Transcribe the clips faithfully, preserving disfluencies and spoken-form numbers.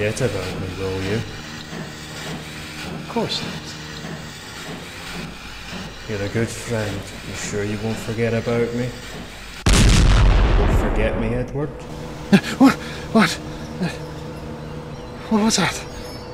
forget about me, will you? Of course not. You're a good friend. You sure you won't forget about me? You won't forget me, Edward? What? What? What was that?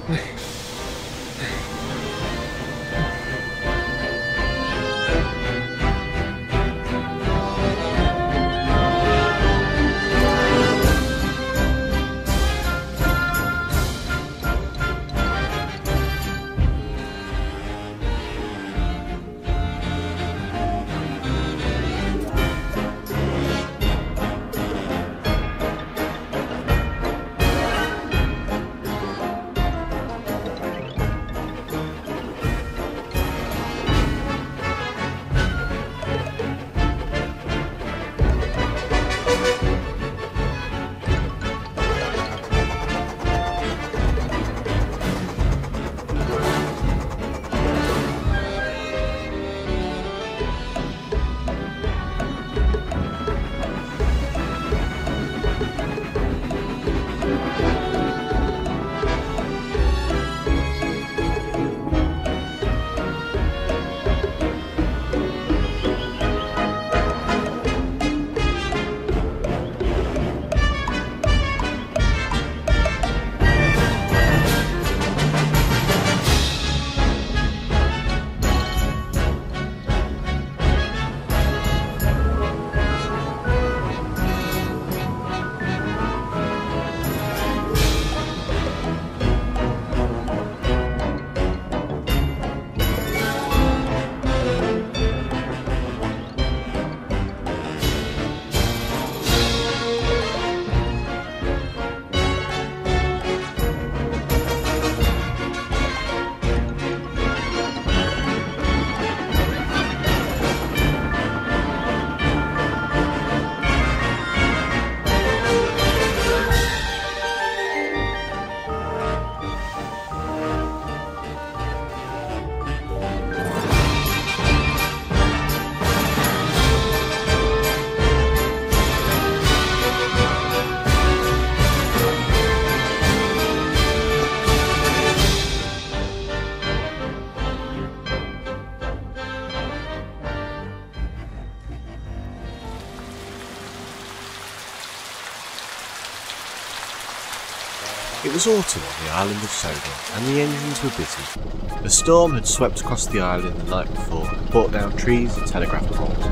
It was autumn on the island of Sodor, and the engines were busy. A storm had swept across the island the night before and brought down trees and telegraph poles.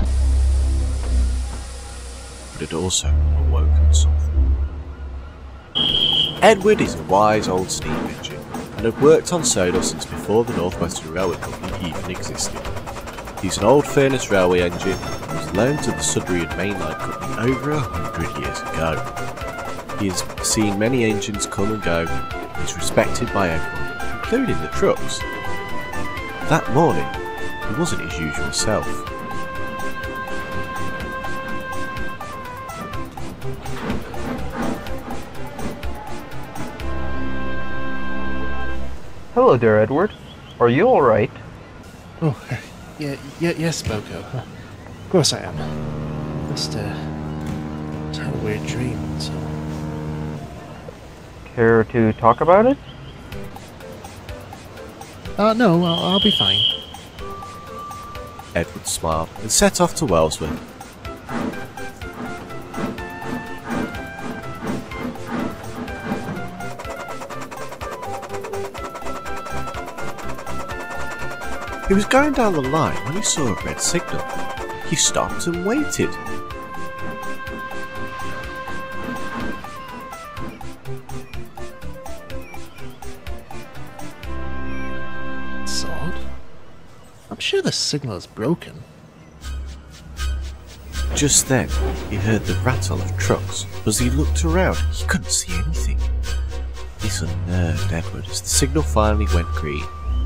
But it also awoken something. Edward is a wise old steam engine, and had worked on Sodor since before the North Western Railway Company even existed. He's an old furnace railway engine, and was loaned to the Sudbury Mainline Company over a hundred years ago. He has seen many engines come and go, and is respected by everyone, including the trucks. That morning, he wasn't his usual self. Hello there, Edward. Are you alright? Oh, uh, yeah, yeah, yes, Boko. Uh, of course I am. Just, uh, had a weird dream, so... Care to talk about it? Uh, no, I'll, I'll be fine. Edward smiled and set off to Wellsworth. He was going down the line when he saw a red signal. He stopped and waited. It's odd. I'm sure the signal is broken. Just then, he heard the rattle of trucks. As he looked around, he couldn't see anything. This unnerved Edward as the signal finally went green.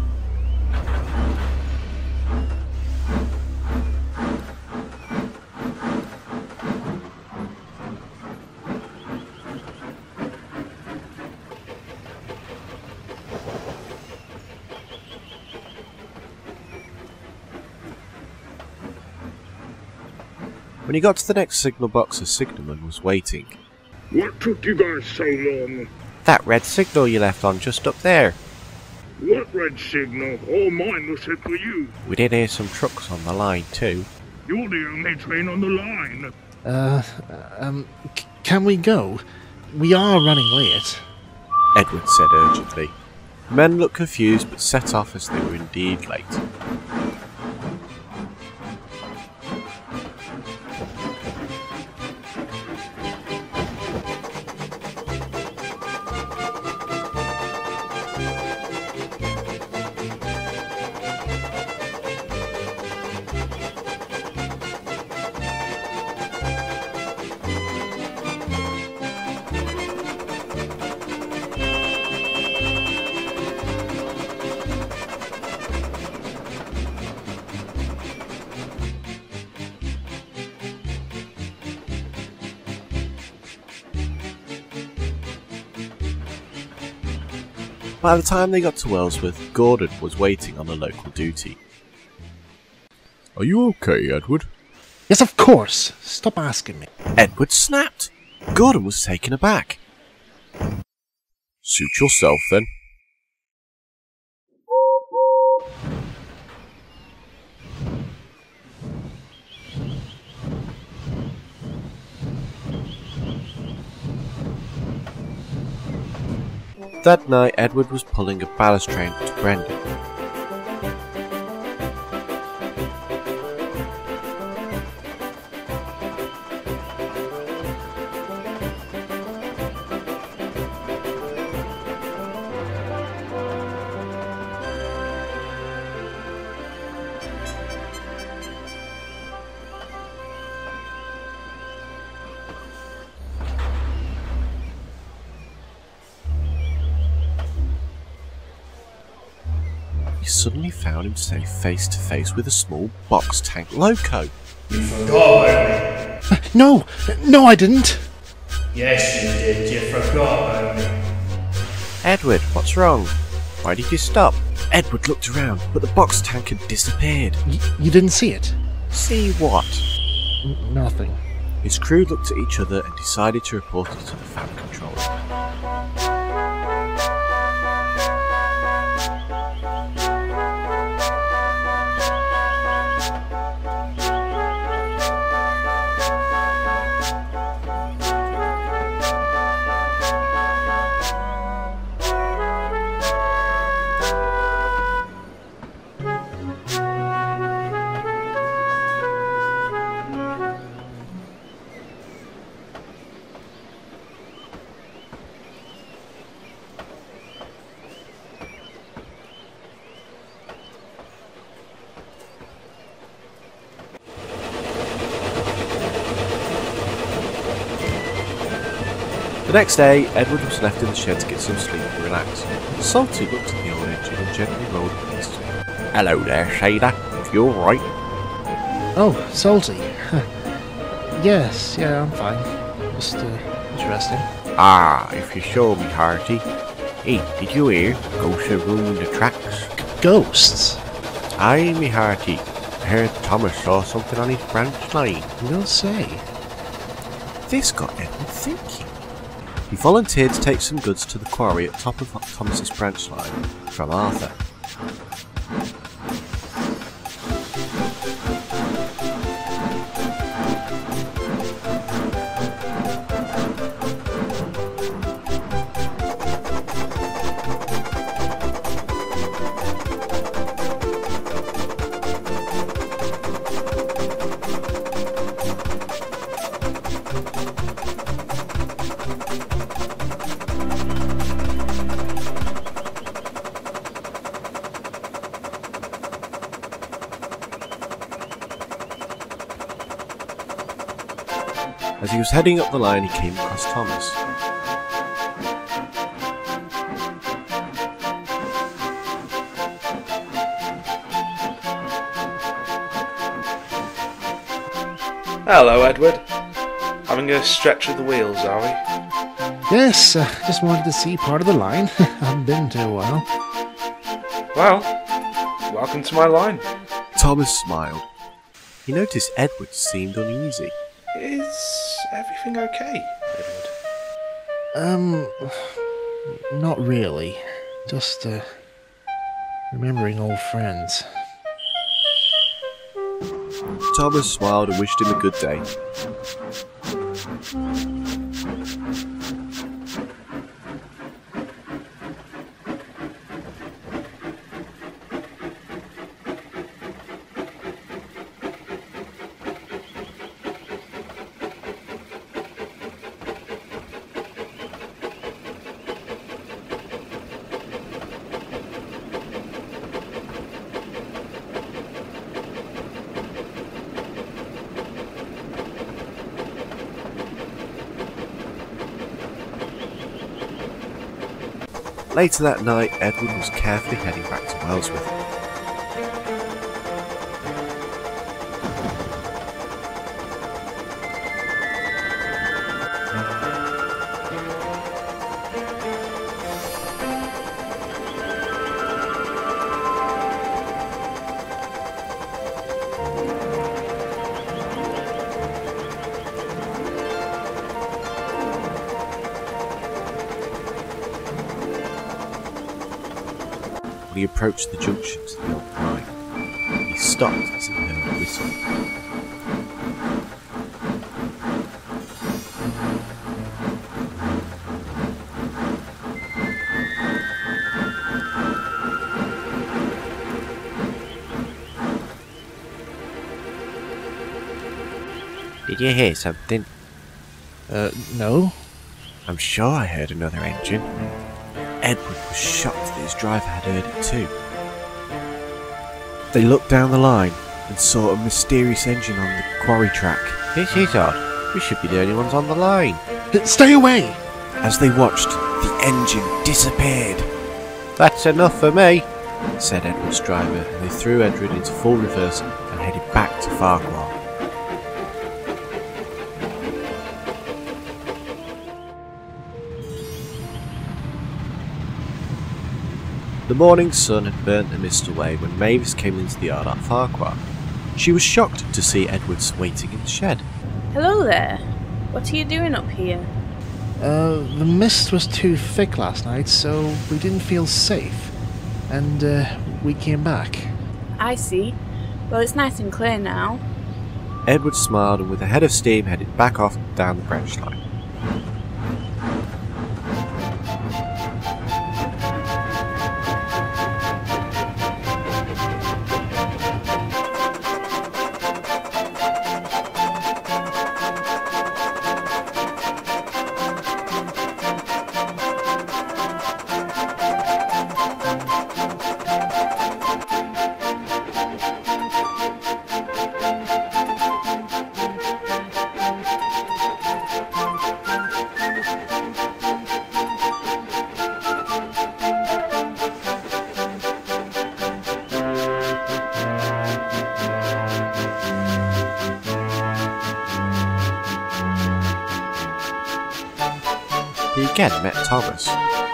When he got to the next signal box, a signalman was waiting. What took you guys so long? That red signal you left on just up there. What red signal? All mine was set for you. We did hear some trucks on the line too. You're the only train on the line. Uh, um, c- can we go? We are running late. Edward said urgently. The men looked confused but set off as they were indeed late. By the time they got to Wellsworth, Gordon was waiting on a local duty. Are you okay, Edward? Yes, of course. Stop asking me. Edward snapped. Gordon was taken aback. Suit yourself, then. That night, Edward was pulling a ballast train to Brendan. He suddenly found himself face to face with a small box tank loco. You forgot about me. No! No, I didn't! Yes, you did. You forgot about me. Edward, what's wrong? Why did you stop? Edward looked around, but the box tank had disappeared. Y- you didn't see it? See what? N- nothing. His crew looked at each other and decided to report it to the fan controller. The next day, Edward was left in the shed to get some sleep and relax. Salty looked at the old engine and gently rolled against it. Hello there, Shader. You alright? Oh, Salty. Yes, yeah, I'm fine. Just, uh, interesting. Ah, if you show me, Hearty. Hey, did you hear? Ghosts are ruining the tracks. Ghosts? Aye, me Hearty. I heard Thomas saw something on his branch line. You don't say. This got Edward thinking. He volunteered to take some goods to the quarry at the top of Thomas's branch line from Arthur. As he was heading up the line, he came across Thomas. Hello, Edward. Having a stretch of the wheels, are we? Yes, uh, just wanted to see part of the line. Haven't been to a while. Well, welcome to my line. Thomas smiled. He noticed Edward seemed uneasy. Is everything okay, Edward? Um, Not really. Just, uh, remembering old friends. Thomas smiled and wished him a good day. Later that night, Edward was carefully heading back to Wellsworth. When he approached the junction to the old mine, he stopped as he heard a whistle. Did you hear something? Uh, no? I'm sure I heard another engine. Edward was shocked that his driver had heard it too. They looked down the line and saw a mysterious engine on the quarry track. This is odd. We should be the only ones on the line. Stay away! As they watched, the engine disappeared. That's enough for me, said Edward's driver, and they threw Edward into full reverse and headed back to Farquhar. The morning sun had burnt the mist away when Mavis came into the yard at Farquhar. She was shocked to see Edward waiting in the shed. Hello there. What are you doing up here? Uh, the mist was too thick last night, so we didn't feel safe. And, uh, we came back. I see. Well, it's nice and clear now. Edward smiled and with a head of steam headed back off down the branch line. He again met Thomas.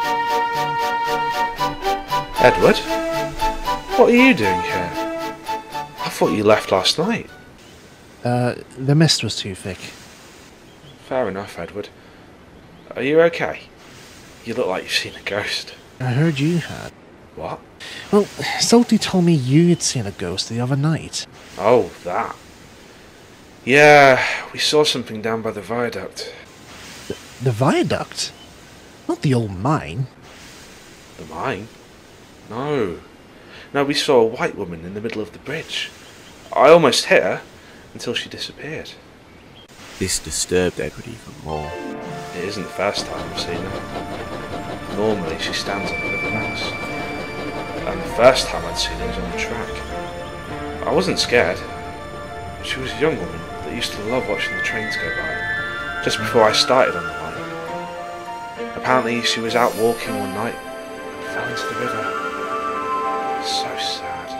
Edward? What are you doing here? I thought you left last night. Uh, the mist was too thick. Fair enough, Edward. Are you okay? You look like you've seen a ghost. I heard you had. What? Well, Salty told me you had seen a ghost the other night. Oh, that. Yeah, we saw something down by the viaduct. The, the viaduct? Not the old mine. The mine? No. No, we saw a white woman in the middle of the bridge. I almost hit her until she disappeared. This disturbed Edward even more. It isn't the first time I've seen her. Normally she stands on the riverbanks. And the first time I'd seen her was on the track. I wasn't scared. She was a young woman that used to love watching the trains go by, just before I started on the line. Apparently she was out walking one night and fell into the river. So sad.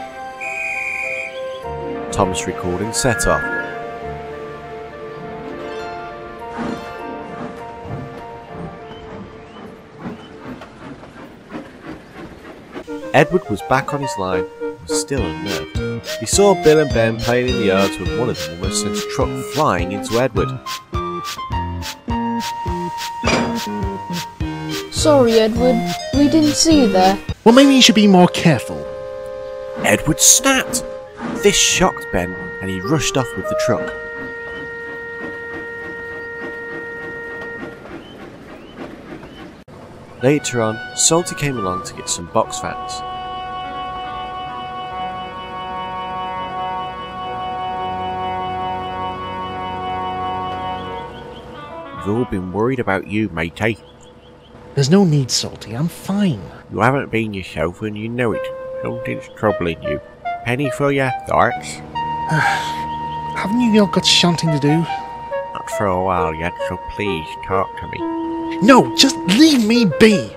Tom's recording set off. Edward was back on his line and was still unnerved. He saw Bill and Ben playing in the yards when one of them almost sent a truck flying into Edward. Sorry, Edward. We didn't see you there. Well, maybe you should be more careful. Edward snapped. This shocked Ben, and he rushed off with the truck. Later on, Salty came along to get some box fans. We've all been worried about you, matey. There's no need, Salty. I'm fine. You haven't been yourself and you know it. Something's troubling you. Penny for your thoughts? Haven't you not got shunting to do? Not for a while yet, so please talk to me. No, just leave me be!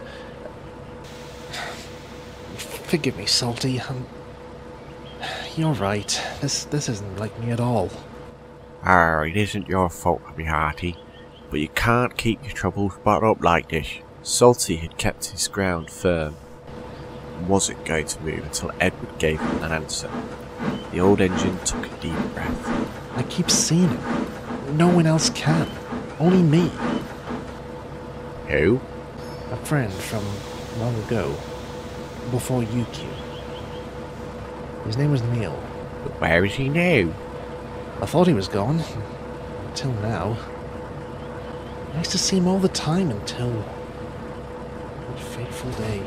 Forgive me, Salty. I'm... You're right. This this isn't like me at all. Ah, it isn't your fault, my hearty. But you can't keep your troubles bottled up like this. Salty had kept his ground firm and wasn't going to move until Edward gave him an answer. The old engine took a deep breath. I keep seeing him. No one else can. Only me. Who? A friend from long ago. Before you came. His name was Neil. But where is he now? I thought he was gone. Until now. I used to see him all the time until that fateful day.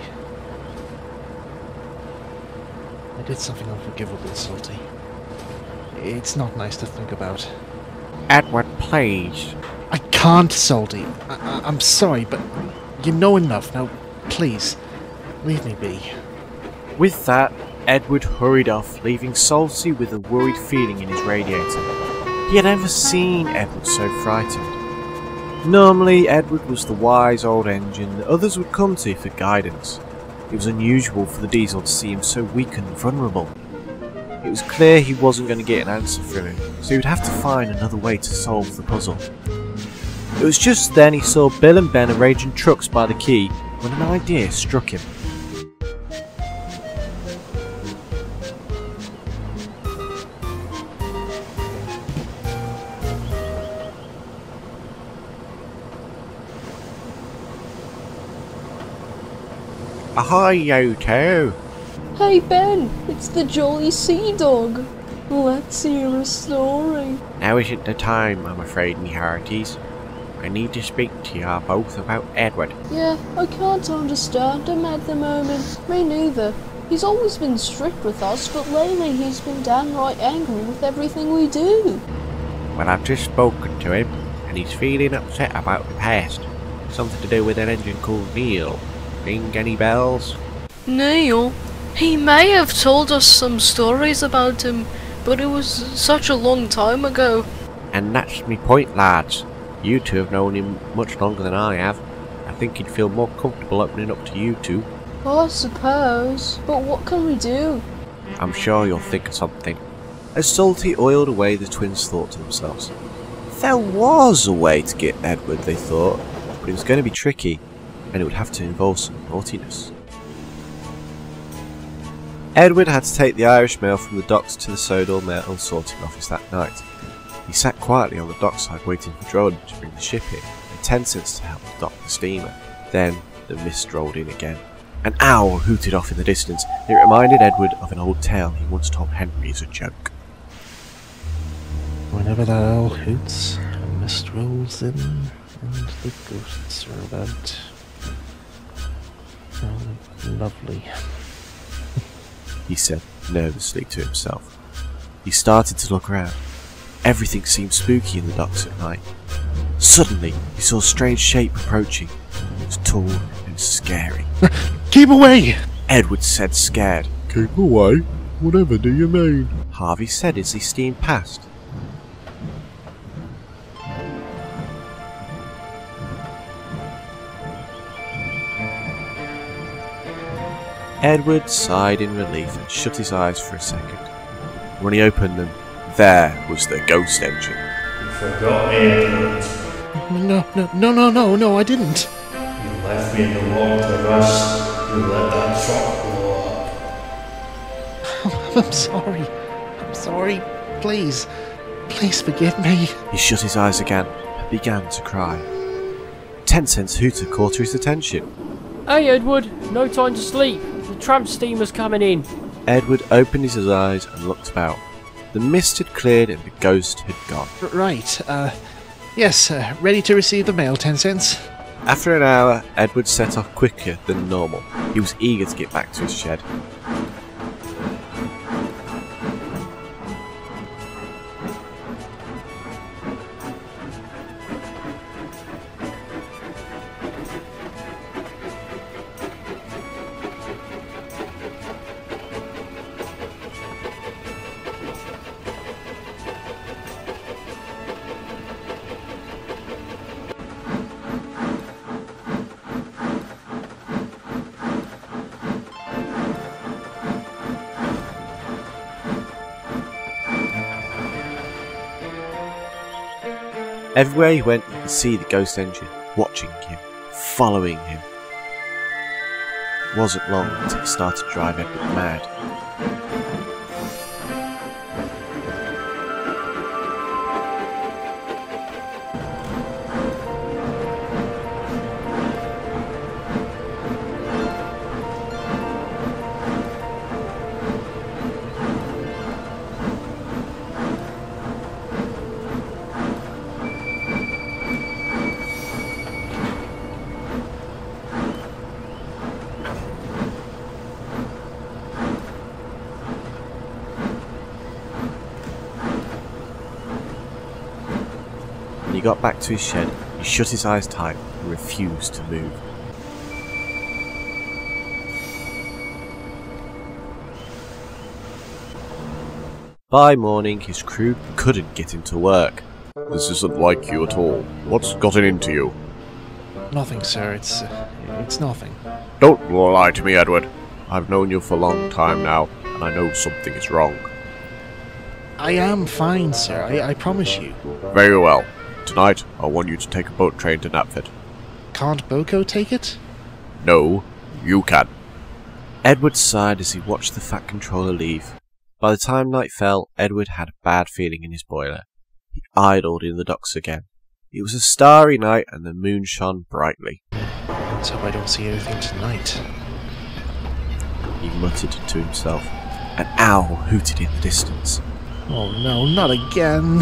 I did something unforgivable, Salty. It's not nice to think about. Edward, please. I can't, Salty. I I I'm sorry, but you know enough. Now, please, leave me be. With that, Edward hurried off, leaving Salty with a worried feeling in his radiator. He had never seen Edward so frightened. Normally, Edward was the wise old engine that others would come to for guidance. It was unusual for the diesel to see him so weak and vulnerable. It was clear he wasn't going to get an answer from him, so he would have to find another way to solve the puzzle. It was just then he saw Bill and Ben arranging trucks by the quay when an idea struck him. Ahoy, you two! Hey, Ben. It's the Jolly Sea Dog. Let's hear a story. Now isn't the time, I'm afraid, me hearties. I need to speak to you both about Edward. Yeah, I can't understand him at the moment. Me neither. He's always been strict with us, but lately he's been downright angry with everything we do. Well, I've just spoken to him, and he's feeling upset about the past. Something to do with an engine called Neil. Ring any bells? Neil? He may have told us some stories about him, but it was such a long time ago. And that's me point, lads. You two have known him much longer than I have. I think he'd feel more comfortable opening up to you two. I suppose. But what can we do? I'm sure you'll think of something. As Salty oiled away, the twins thought to themselves. There was a way to get Edward, they thought, but it was going to be tricky, and it would have to involve some naughtiness. Edward had to take the Irish mail from the docks to the Sodor mail and sorting office that night. He sat quietly on the dockside waiting for Jordan to bring the ship in, and ten cents to help dock the steamer. Then the mist rolled in again. An owl hooted off in the distance. It reminded Edward of an old tale he once told Henry as a joke. Whenever that owl hoots, a mist rolls in, and the ghosts are about. Oh, lovely. He said nervously to himself. He started to look around. Everything seemed spooky in the docks at night. Suddenly, he saw a strange shape approaching. It was tall and scary. Keep away! Edward said, scared. Keep away? Whatever do you mean? Harvey said as he steamed past. Edward sighed in relief and shut his eyes for a second. When he opened them, there was the ghost engine. You forgot me, Edward. No, no, no, no, no, no, I didn't. You left me in the warmth of us. You let that truck blow up. I'm sorry. I'm sorry. Please. Please forgive me. He shut his eyes again and began to cry. ten cents hooter caught his attention. Hey Edward, no time to sleep. The tramp steamer's coming in. Edward opened his eyes and looked about. The mist had cleared and the ghost had gone. R right, uh, yes, uh, ready to receive the mail, ten cents. After an hour, Edward set off quicker than normal. He was eager to get back to his shed. Everywhere he went, he could see the ghost engine, watching him, following him. It wasn't long until it started to drive Edward mad. When he got back to his shed, he shut his eyes tight and refused to move. By morning, his crew couldn't get him to work. This isn't like you at all. What's gotten into you? Nothing, sir. It's uh, it's nothing. Don't lie to me, Edward. I've known you for a long time now, and I know something is wrong. I am fine, sir. I, I promise you. Very well. Tonight, I want you to take a boat train to Knapford. Can't Boko take it? No, you can. Edward sighed as he watched the Fat Controller leave. By the time night fell, Edward had a bad feeling in his boiler. He idled in the docks again. It was a starry night and the moon shone brightly. Let's hope I don't see anything tonight. He muttered to himself. An owl hooted in the distance. Oh no, not again!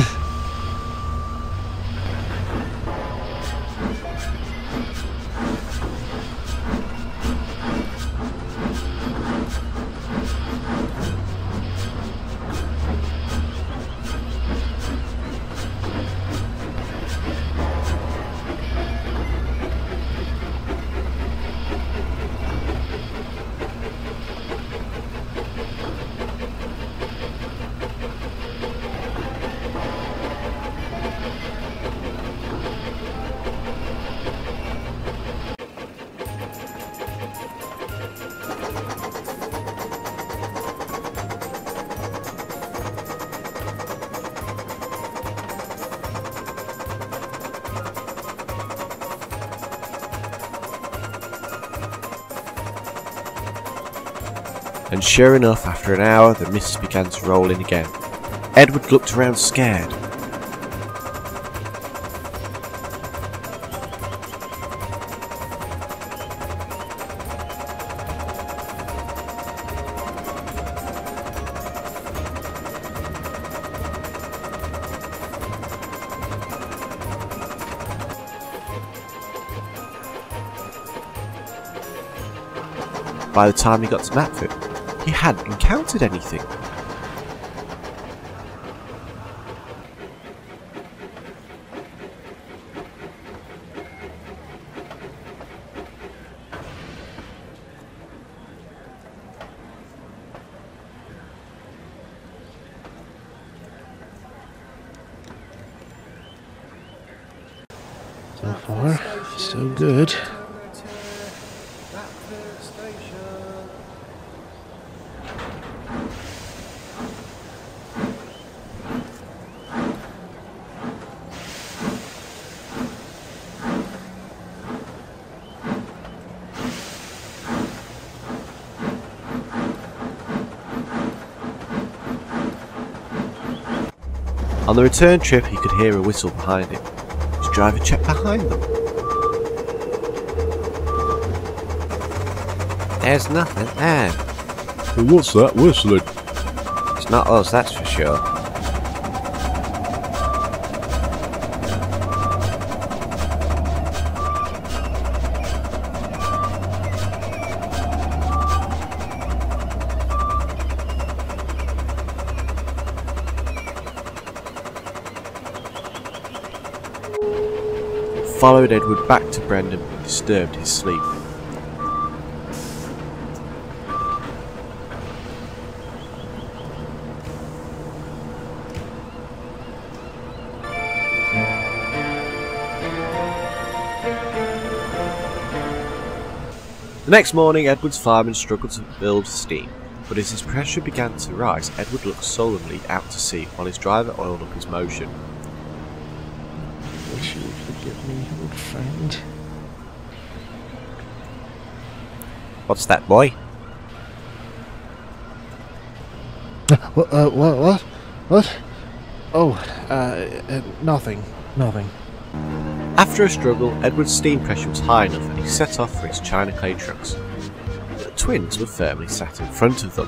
And sure enough, after an hour, the mist began to roll in again. Edward looked around scared. By the time he got to Knapford, he hadn't encountered anything. So far, so good. On the return trip, he could hear a whistle behind him. His driver checked behind them. There's nothing there. Well, what's that whistling? It's not us, that's for sure. Followed Edward back to Brendan and disturbed his sleep. The next morning, Edward's fireman struggled to build steam, but as his pressure began to rise, Edward looked sullenly out to sea while his driver oiled up his motion. Wish you would forgive me, old friend. What's that, boy? What? Uh, what? What? What? Oh, uh, uh, nothing. Nothing. After a struggle, Edward's steam pressure was high enough and he set off for his china clay trucks. The twins were firmly sat in front of them.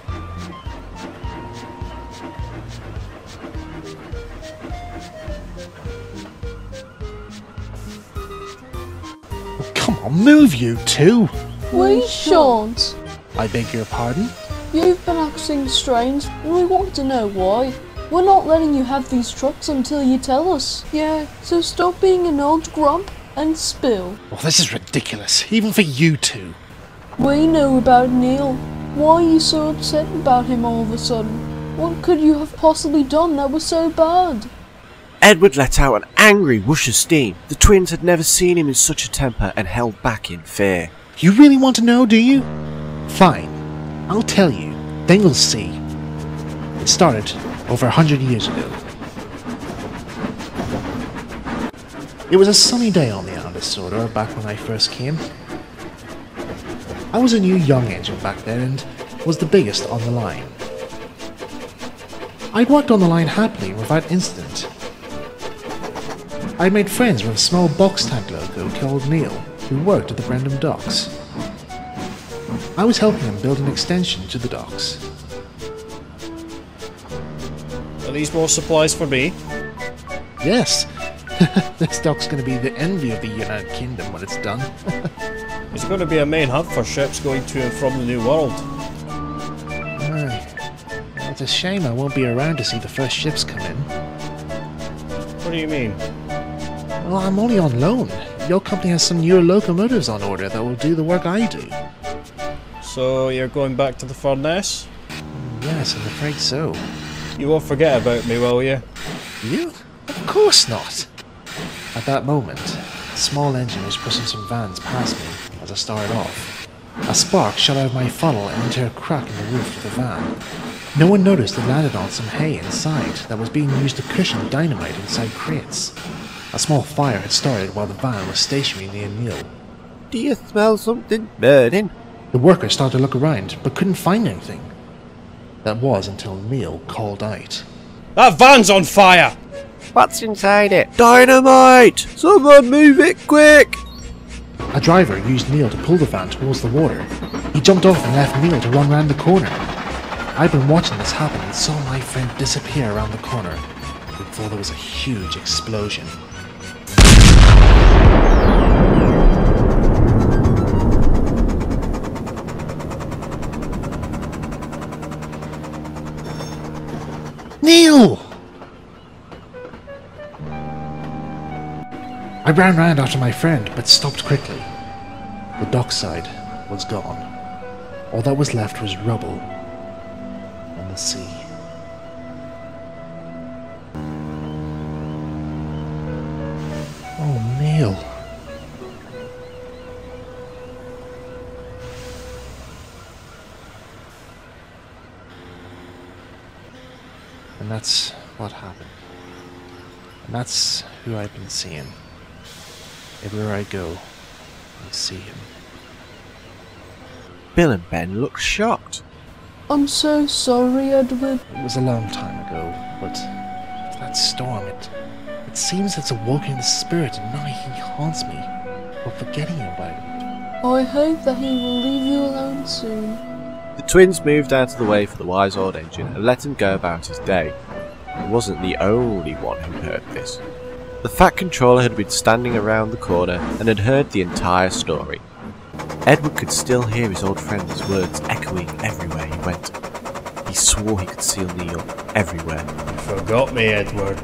Come on, move, you two! We shan't. I beg your pardon? You've been acting strange, and we want to know why. We're not letting you have these trucks until you tell us. Yeah, so stop being an old grump and spill. Well, this is ridiculous, even for you two. We know about Neil. Why are you so upset about him all of a sudden? What could you have possibly done that was so bad? Edward let out an angry whoosh of steam. The twins had never seen him in such a temper and held back in fear. You really want to know, do you? Fine. I'll tell you. Then you'll see. It started over a hundred years ago. It was a sunny day on the island of Sodor back when I first came. I was a new young engine back then and was the biggest on the line. I'd worked on the line happily without incident. I'd made friends with a small box tank loco called Neil, who worked at the Brendan docks. I was helping him build an extension to the docks. Are these more supplies for me? Yes. This dock's going to be the envy of the United Kingdom when it's done. It's going to be a main hub for ships going to and from the New World. Aye. Well, it's a shame I won't be around to see the first ships come in. What do you mean? Well, I'm only on loan. Your company has some newer locomotives on order that will do the work I do. So you're going back to the furnace? Yes, I'm afraid so. You won't forget about me, will you? You? Of course not! At that moment, a small engine was pushing some vans past me as I started off. A spark shot out of my funnel and into a crack in the roof of the van. No one noticed it landed on some hay inside that was being used to cushion dynamite inside crates. A small fire had started while the van was stationary near Neil. Do you smell something burning? The workers started to look around, but couldn't find anything. That was until Neil called out. That van's on fire! What's inside it? Dynamite! Someone move it quick! A driver used Neil to pull the van towards the water. He jumped off and left Neil to run round the corner. I'd been watching this happen and saw my friend disappear around the corner before there was a huge explosion. Neil! I ran round after my friend, but stopped quickly. The dockside was gone. All that was left was rubble and the sea. Oh, Neil. And that's what happened. And that's who I've been seeing. Everywhere I go, I see him. Bill and Ben looked shocked. I'm so sorry, Edward. It was a long time ago, but that storm, it, it seems it's awoken the spirit and now he haunts me for forgetting about it. I hope that he will leave you alone soon. The twins moved out of the way for the wise old engine and let him go about his day. He wasn't the only one who heard this. The Fat Controller had been standing around the corner and had heard the entire story. Edward could still hear his old friend's words echoing everywhere he went. He swore he could see Neil everywhere. You forgot me, Edward.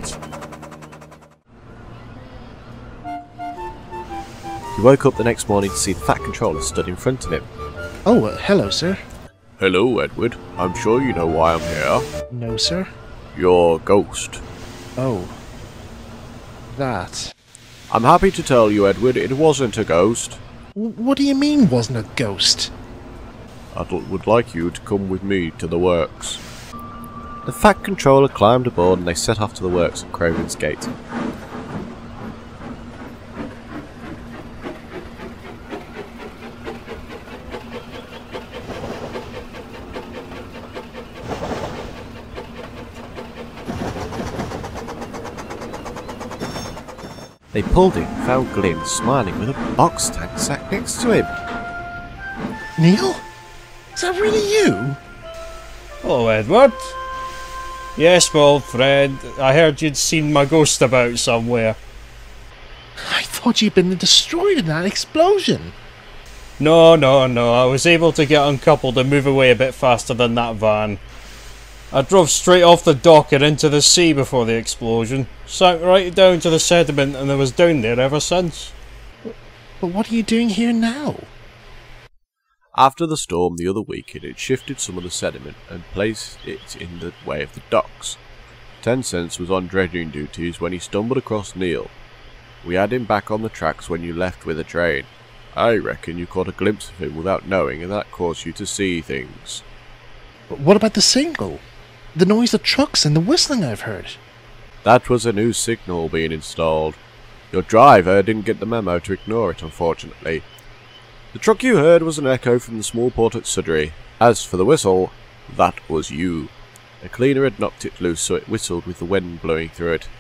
He woke up the next morning to see the Fat Controller stood in front of him. Oh, uh, hello, sir. Hello, Edward. I'm sure you know why I'm here. No, sir. Your ghost. Oh. That. I'm happy to tell you, Edward, it wasn't a ghost. W what do you mean, wasn't a ghost? I would like you to come with me to the works. The Fat Controller climbed aboard and they set off to the works at Crowman's Gate. They pulled in and found Glyn smiling with a box tank sat next to him. Neil? Is that really you? Hello, Edward. Yes, my old friend. I heard you'd seen my ghost about somewhere. I thought you'd been destroyed in that explosion. No, no, no. I was able to get uncoupled and move away a bit faster than that van. I drove straight off the dock and into the sea before the explosion. Sank right down to the sediment and I was down there ever since. But what are you doing here now? After the storm the other week, it had shifted some of the sediment and placed it in the way of the docks. Ten Cents was on dredging duties when he stumbled across Neil. We had him back on the tracks when you left with a train. I reckon you caught a glimpse of him without knowing, and that caused you to see things. But what about the signal? The noise of trucks and the whistling I've heard. That was a new signal being installed. Your driver didn't get the memo to ignore it, unfortunately. The truck you heard was an echo from the small port at Sudbury. As for the whistle, that was you. A cleaner had knocked it loose, so it whistled with the wind blowing through it.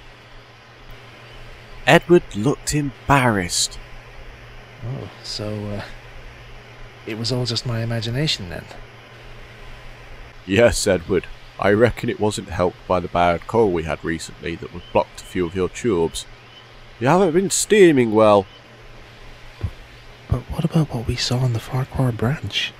Edward looked embarrassed. Oh, so, uh, it was all just my imagination then? Yes, Edward. I reckon it wasn't helped by the bad coal we had recently that would blocked a few of your tubes. You haven't been steaming well. But what about what we saw on the Farquhar branch?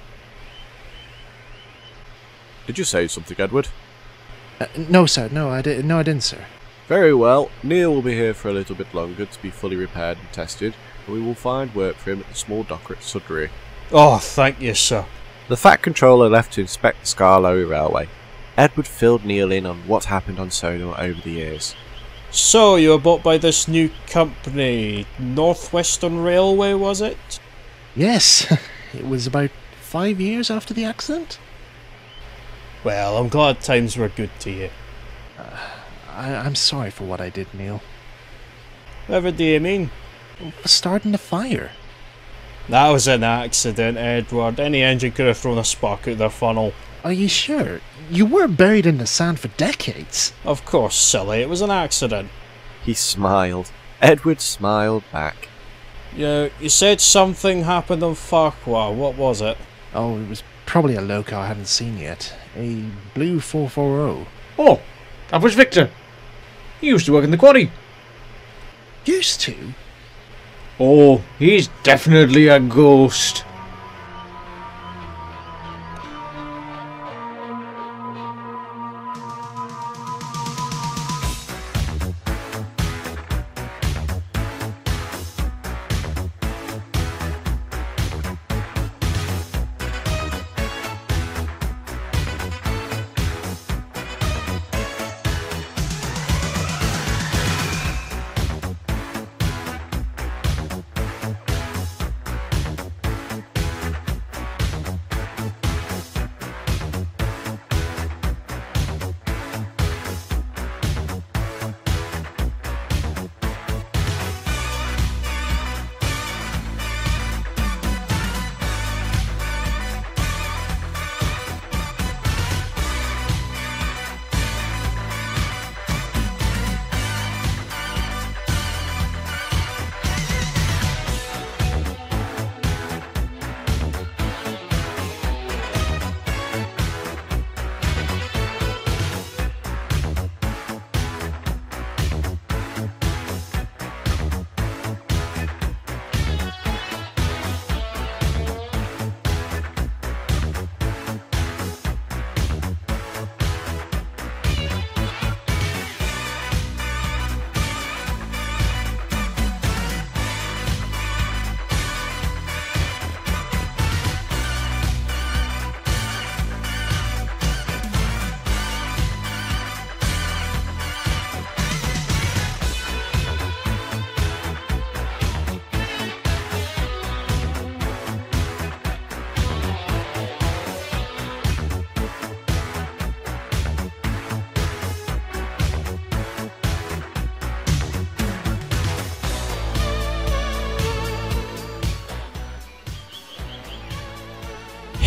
Did you say something, Edward? Uh, no, sir. No, I did. No, I didn't, sir. Very well. Neil will be here for a little bit longer to be fully repaired and tested, and we will find work for him at the small docker at Sudbury. Oh, thank you, sir. The Fat Controller left to inspect the Scarlow Railway. Edward filled Neil in on what happened on Sodor over the years. So, you were bought by this new company, Northwestern Railway, was it? Yes. It was about five years after the accident. Well, I'm glad times were good to you. Uh, I, I'm sorry for what I did, Neil. Whatever do you mean? Starting the fire. That was an accident, Edward. Any engine could have thrown a spark out their funnel. Are you sure? You were buried in the sand for decades. Of course, silly. It was an accident. He smiled. Edward smiled back. You know, you said something happened on Farquhar. What was it? Oh, it was probably a loco I hadn't seen yet. A blue four forty. Oh, that was Victor. He used to work in the quarry. Used to? Oh, he's definitely a ghost.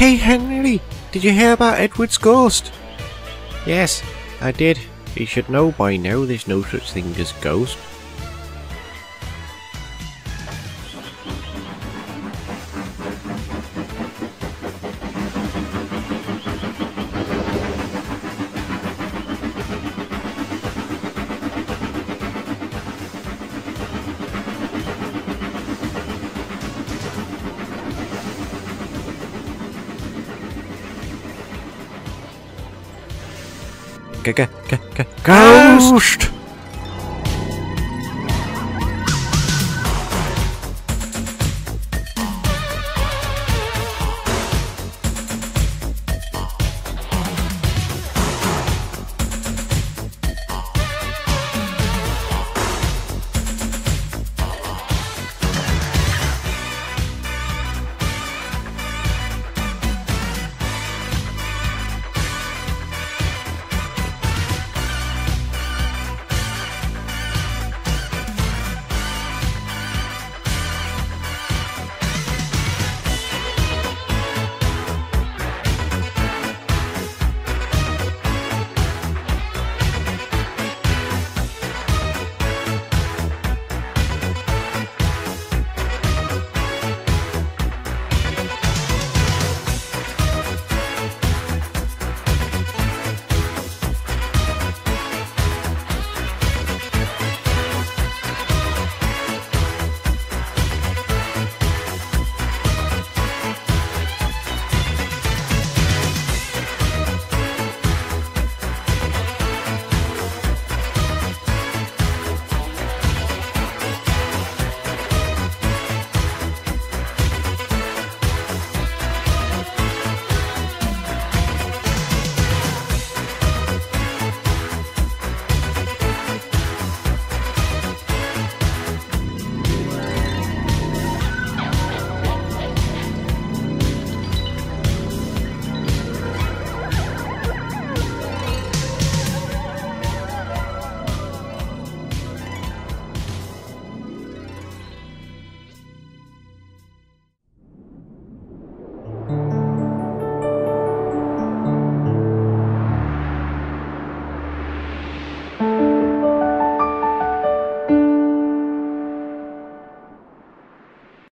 Hey Henry, did you hear about Edward's ghost? Yes, I did. You should know by now there's no such thing as ghost. G- g- g- g- Ghost!